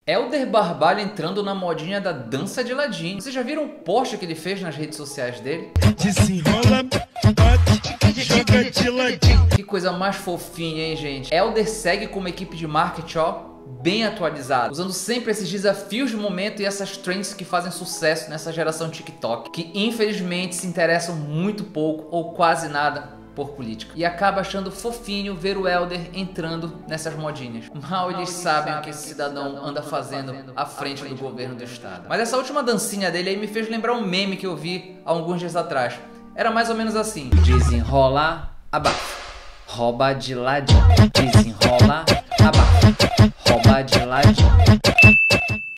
Helder Barbalho entrando na modinha da dança de ladinho. Vocês já viram o post que ele fez nas redes sociais dele? Desenrola, bate, joga de ladinho. Que coisa mais fofinha, hein, gente? Helder segue com uma equipe de marketing, ó, bem atualizada, usando sempre esses desafios de momento e essas trends que fazem sucesso nessa geração TikTok, que infelizmente se interessam muito pouco ou quase nada por política. E acaba achando fofinho ver o Helder entrando nessas modinhas. Mal eles sabem o que esse cidadão anda fazendo à frente do governo do estado. Mas essa última dancinha dele aí me fez lembrar um meme que eu vi há alguns dias atrás. Era mais ou menos assim: desenrola, abafa, rouba de ladinho. Desenrola, abafa, rouba de ladinho.